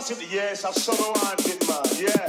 Yes, I so want it, man. Yeah.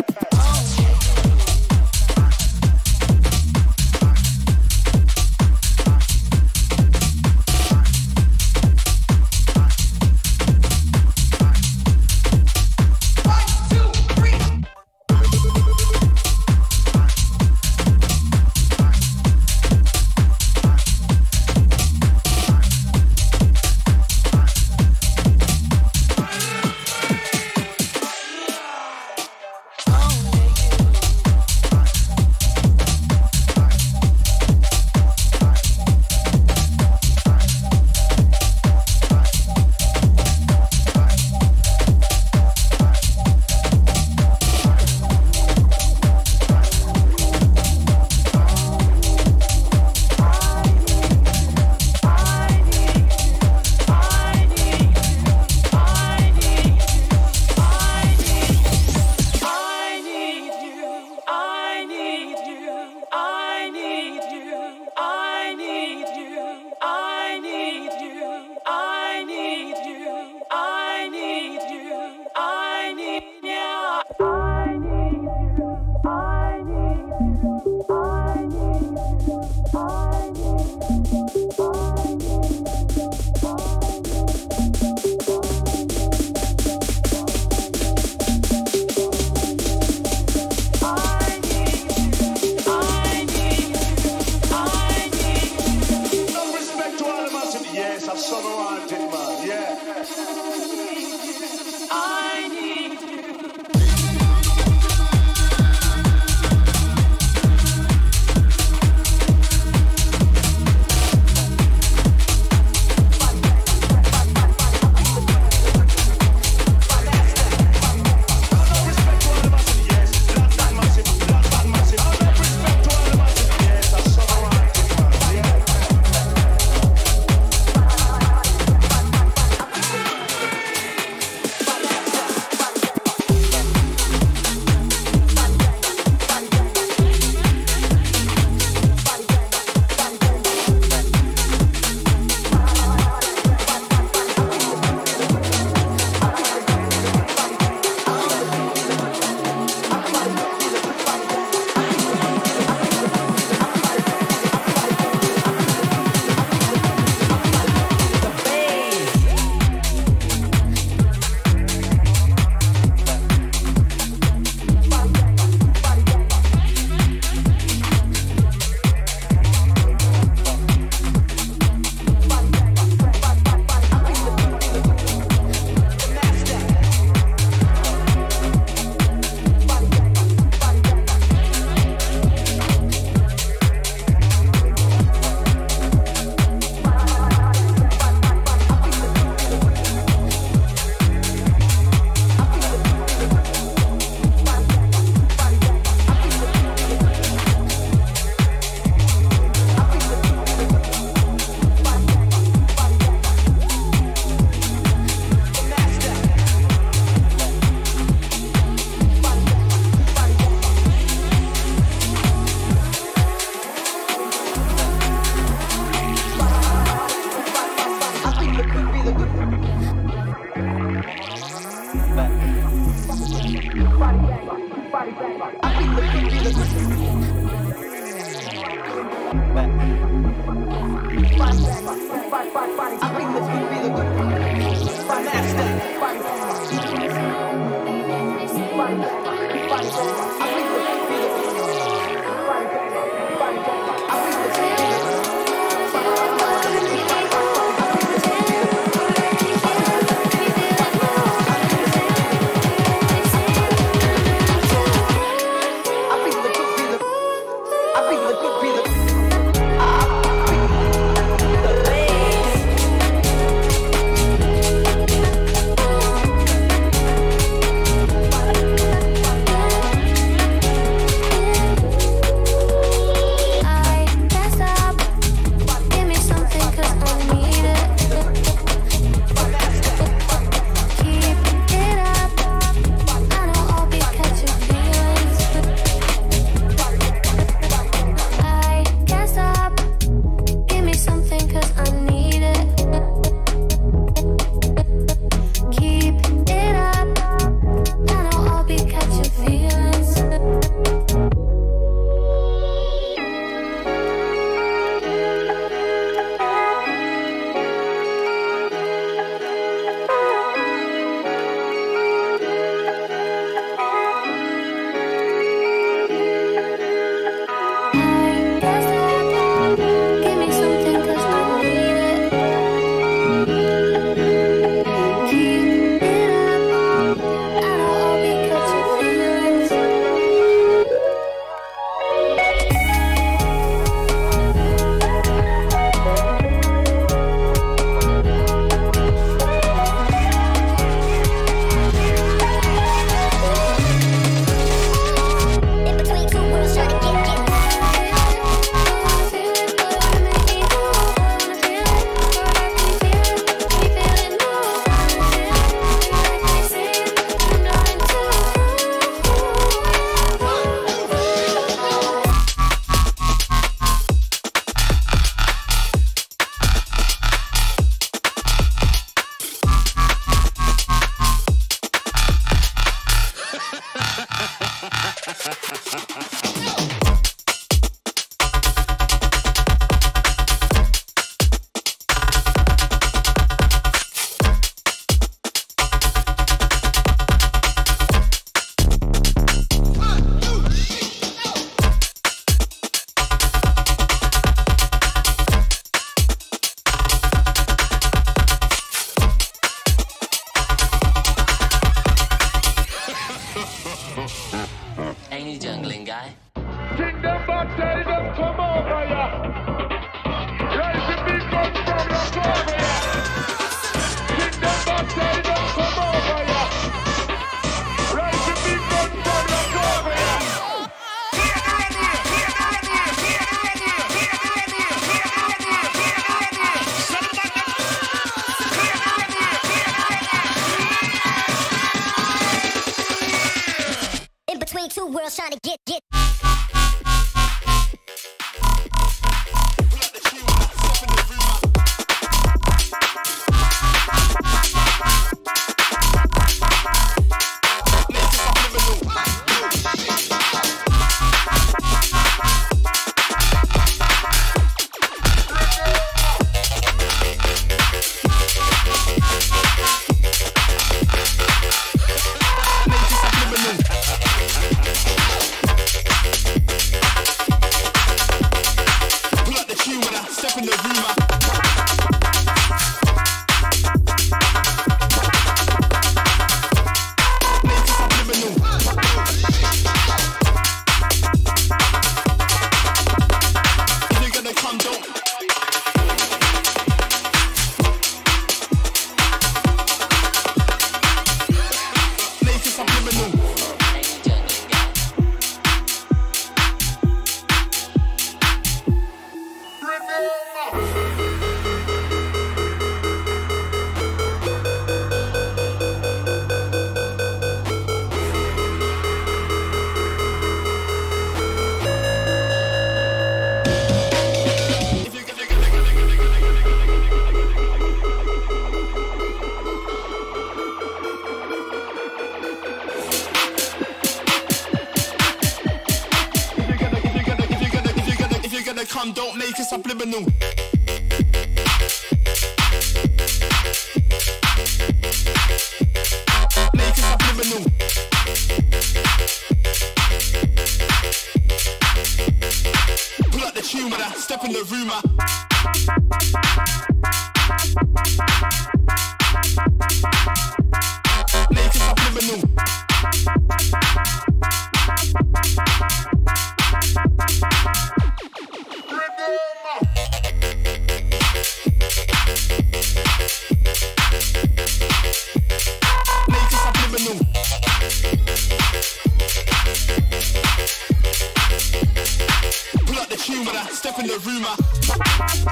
tell them come over here. Rise the big guns from your over here. Kingdom back, tell them come over here. Rise the big guns from your over here. In between two worlds trying to get. Come, don't make it subliminal. Make it subliminal. Pull up the tune when I step in the room. Make it subliminal. Pull up the tune when I step in the room.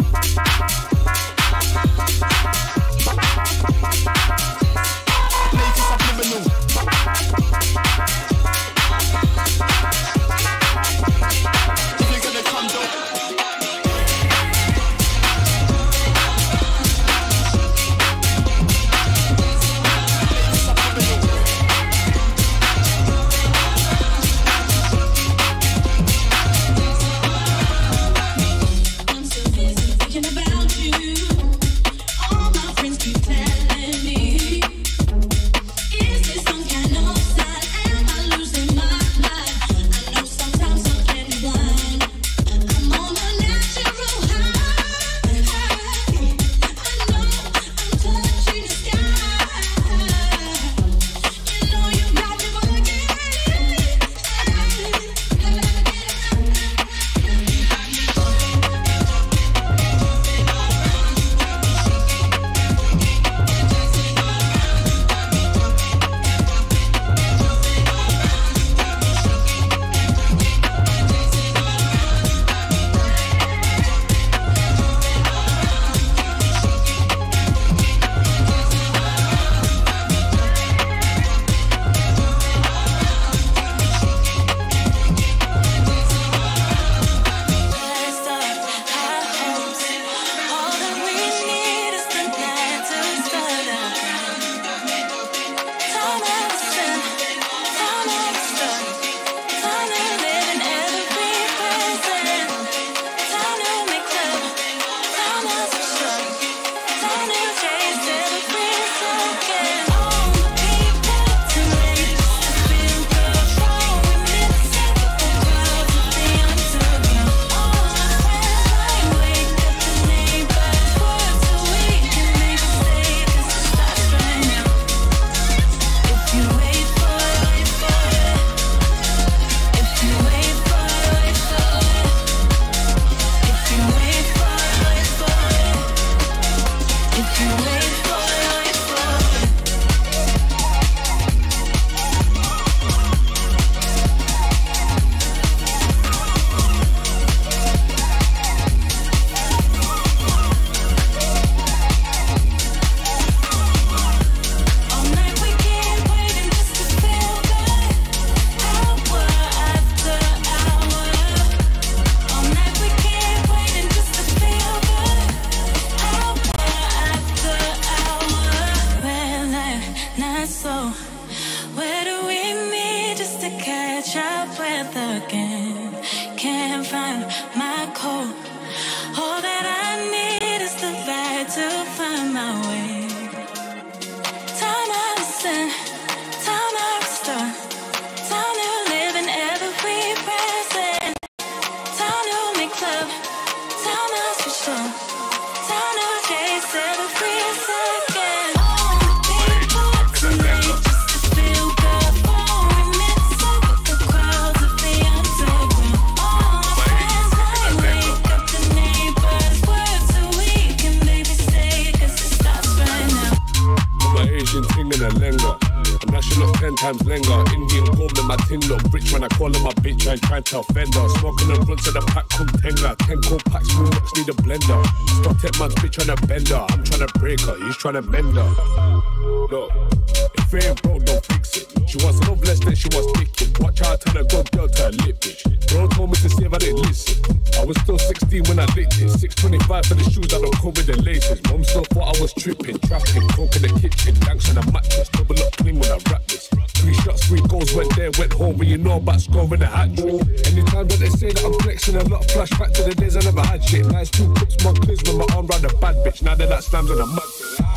Times longer, Indian gold in my ting look rich when I call him my bitch. I ain't trying to offend her. Smoking the blunts of the pack container. 10 cold packs, small nuts need a blender. Stop that man's bitch trying to bend her. I'm trying to break her, he's trying to mend her. Look, if it ain't broke, don't fix it. She wants love less than she wants kicking. Watch out, turn a good girl to a lit bitch. Bro told me to save, I didn't listen. I was still 16 when I licked it. 625 for the shoes that don't come with the laces. Mom still thought I was tripping, trapping, coke in the kitchen, danks on a mattress, double up clean when I rap this. 3 shots, 3 goals, went there, went home, but you know about scoring a hat trick. Anytime that they say that I'm flexing, a lot of flashback to the days I never had shit. Nice 2 cups, my clips with my arm round a bad bitch. Now that slams on a mud.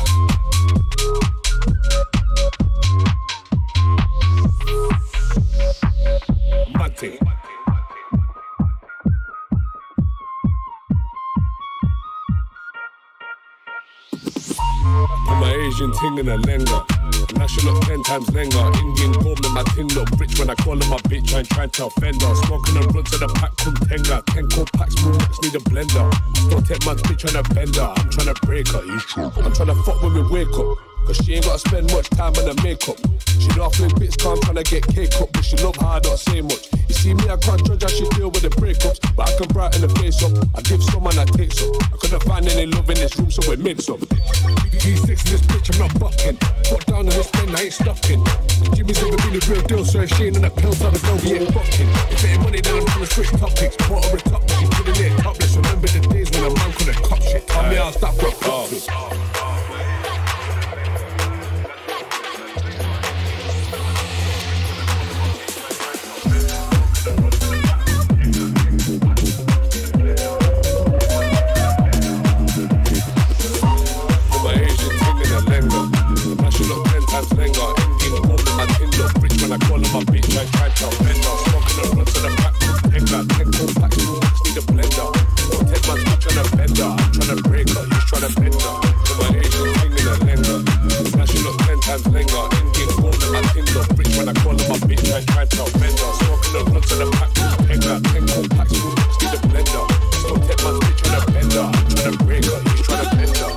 Mad thing. Put my Asian ting in a lenga. Now she look 10 times longer. Indian gold in my ting look rich when I call her my bitch. I ain't trying to offend her. Smoking the blunts of the pack container. 10 cold packs, small nuts need a blender. Don't take man's bitch trying to bend her. I'm trying to break her. I'm trying to fuck when we wake up. Cause she ain't gotta spend much time on the makeup. She don't fling bits, cause I'm tryna get cake up. But she love how I don't say much. You see me, I can't judge how she deal with the breakups. But I can brighten the face up. I give some and I take some. I couldn't find any love in this room, so we made some. V6 in this bitch, I'm not bucking. Put down on this pen, I ain't stuffing. Jimmy's never been a real deal, so if she ain't in the pills, I don't know, we ain't fucking. If it ain't money, then I'm trying to switch topics. Put her a top, but she's feeling it topless. Remember the days when a man couldn't cop shit. Tell me I'll stop for a profit. I call her my bitch, I try to offend her. Smoking the blunts of the pack, take that 10 cold packs, need a blender. Don't take my bitch trying to bend her. I'm trying to break her, he's trying to bend her. Put my Asian thing in a lender. Now she look 10 times longer. Indian gold in my thing look rich when I call her my bitch, I try to offend her. Smoking the blunts of the pack, take that 10 cold packs, need a blender. Don't take my bitch trying to bend her. I'm trying to break her, he's trying to bend her.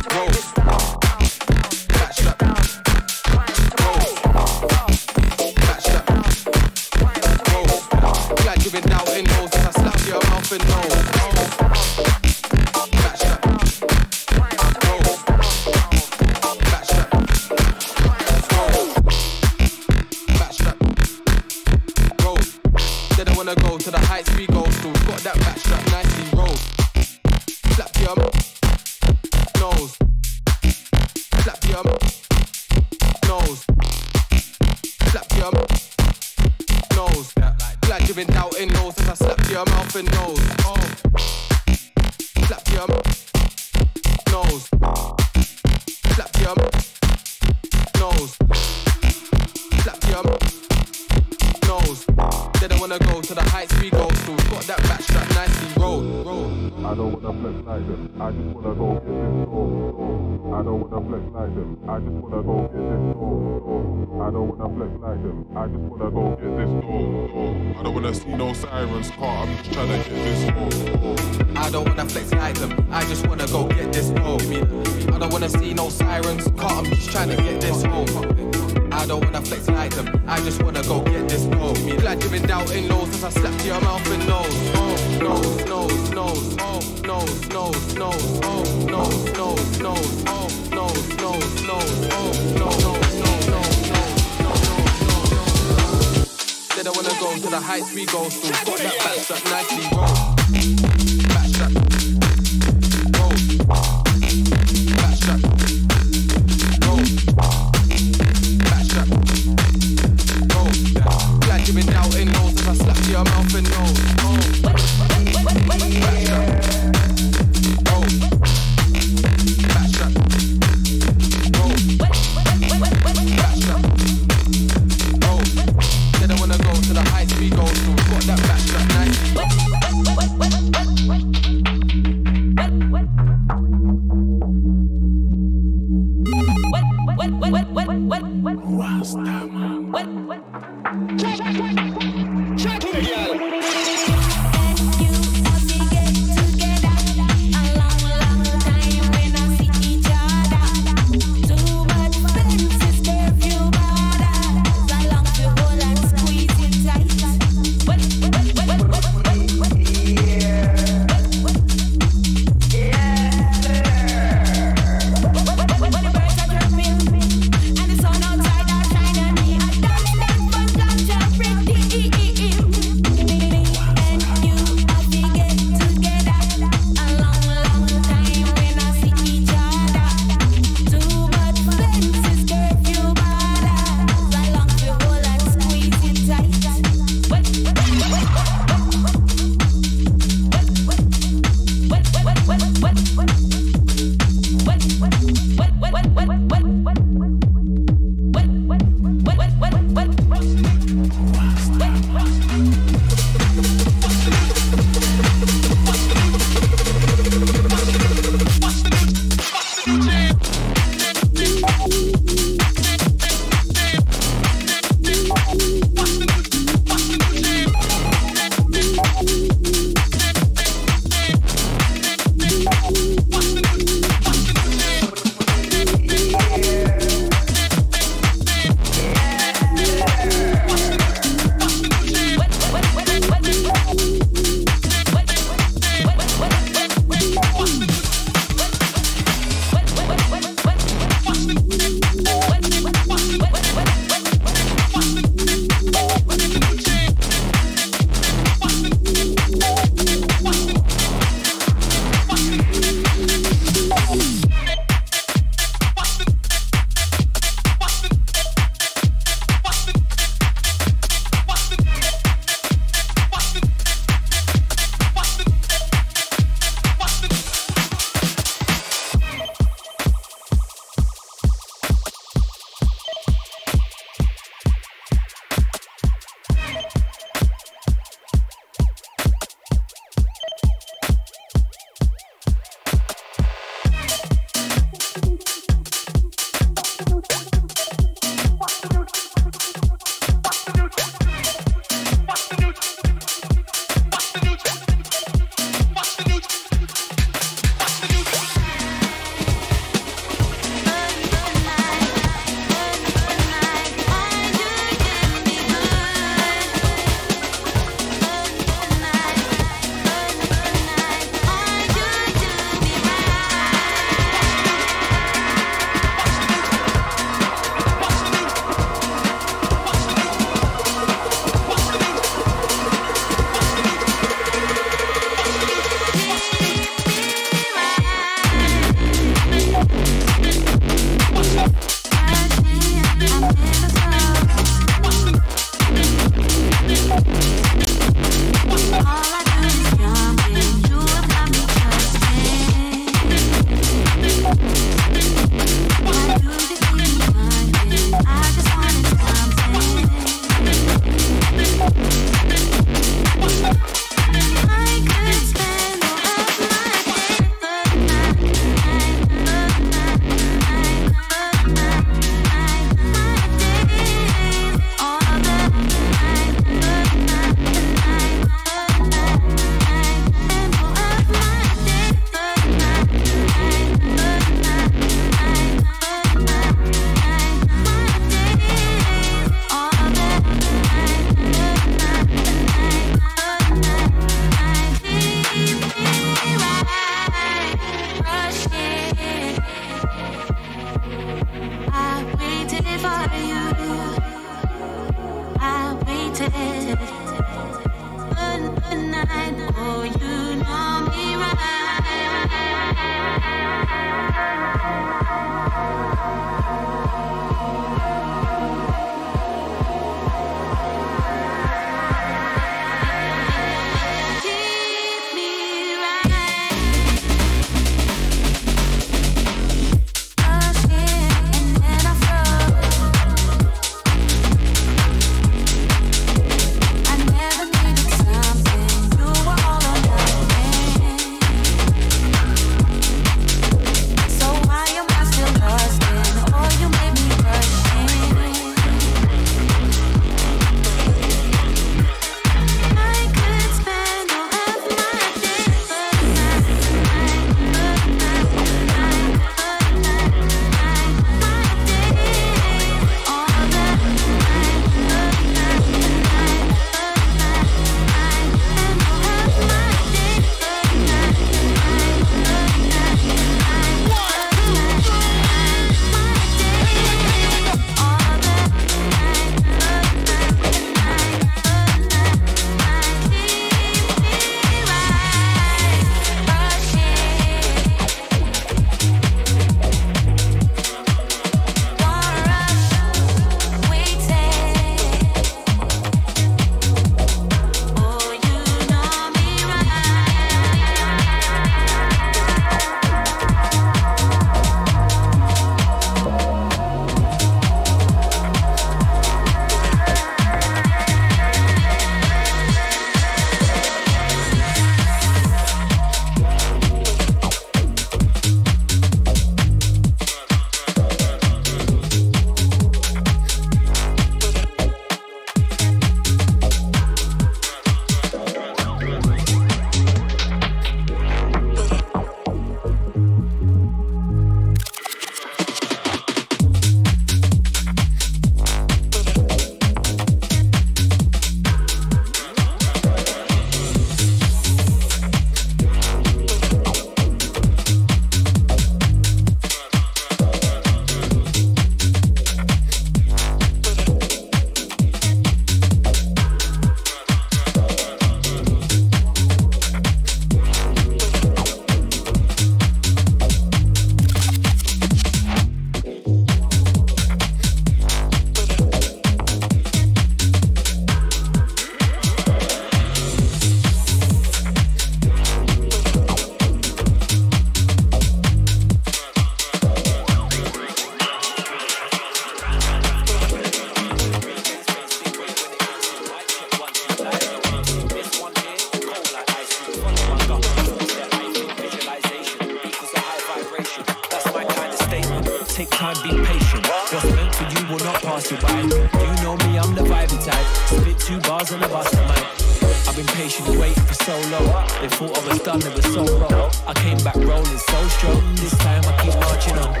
take time, be patient. What's meant for you will not pass you by. You know me, I'm the vibey type. Spit 2 bars on the bus at mine. I've been patient, waiting for so long. They thought I was done, it was so wrong. I came back rolling so strong. This time I keep marching on.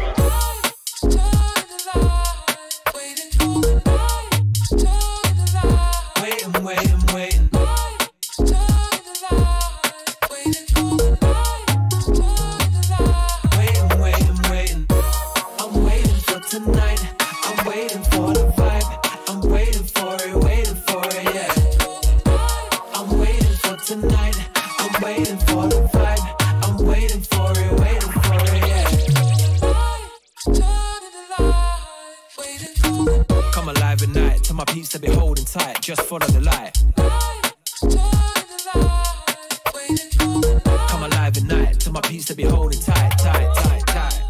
To be holding tight, just follow the light. Come alive at night, to my peace to be holding tight, tight, tight, tight.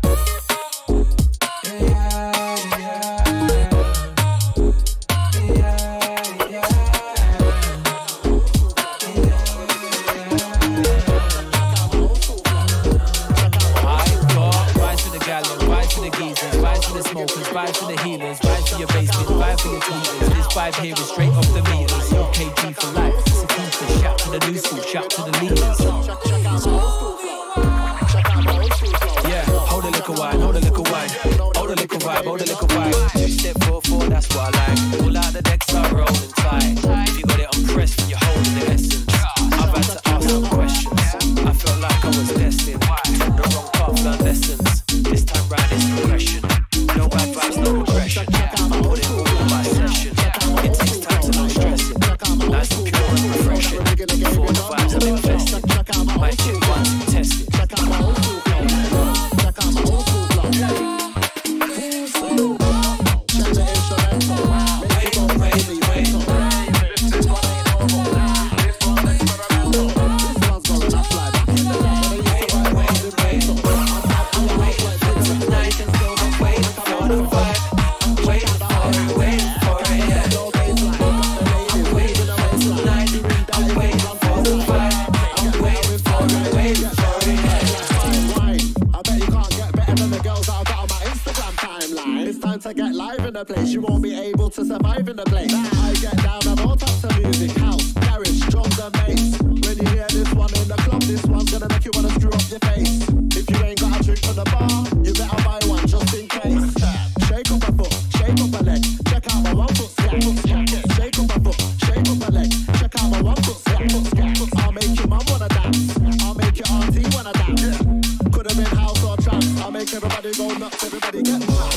Vibe for the healers, vibe for your basement, vibe for your tweeters. This vibe here is straight off the meters. UKG for life, it's a keeper. Shout to the new school, shout to the leaders. Yeah, hold a little wine, hold a little wine. Hold a little vibe, hold a little vibe. 2 step 4-4, that's what I like. All out the decks start rolling tight. If you got it, I'm pressed when you're holding the essence. I've had to ask some questions. I felt like I was destined. The wrong path, learned lessons. This time round it's progression. No bad vibes, no regression. I put it all in my session. It takes time to no stressing. Nice and pure and refreshing. For the vibe. place. You won't be able to survive in the place. I get down on all types of music, house, garage, drums and bass. When you hear this one in the club, this one's gonna make you wanna screw up your face. If you ain't got a drink from the bar, you better buy one just in case. Shake up a foot, shake up a leg, check out my 1 foot slack. Shake up a foot, shake up a leg, check out my 1 foot slack. I'll make your mum wanna dance, I'll make your auntie wanna dance. Could've been house or trance, I'll make everybody go nuts, everybody get mad.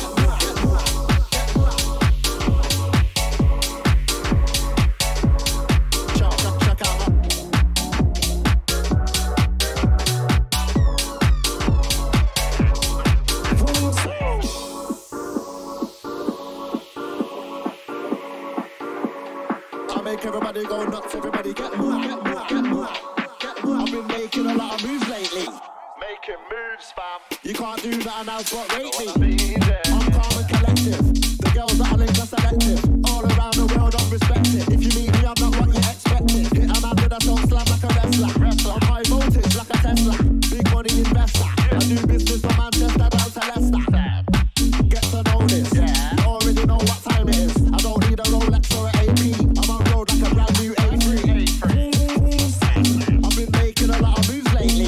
Everybody go nuts, everybody get mad, get mad, get mad, get mad. I've been making a lot of moves lately. Making moves, fam. You can't do that and else what rate me. I'm calm and collective. The girls that I link are selective. All around the world I'm respected. If you meet me, I'm not what you expected. Hit a man with a soul slam like a wrestler. I'm high voltage like a Tesla. Big money investor. I do business from Manchester down to Leicester. Get to know this. You already know what time it is. I don't need a Rolex or an AP. I'm on road like a brand new A3. I've been making a lot of moves lately.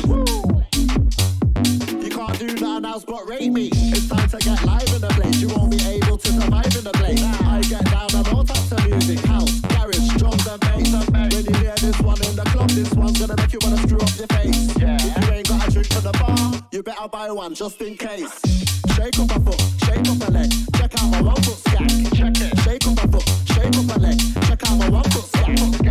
You can't do nothing else but rate me. It's time to get live in the place. You won't be able to survive in the place. I get down on all types of music, house, garage, drums and bass. When you hear this one in the club, this one's gonna make you wanna screw up your face. If you ain't got a drink from the bar, you better buy one just in case. Shake up a foot, shake up a leg, check out my 1 foot stack. Shake up a foot, shake up a leg, check out my 1 foot stack.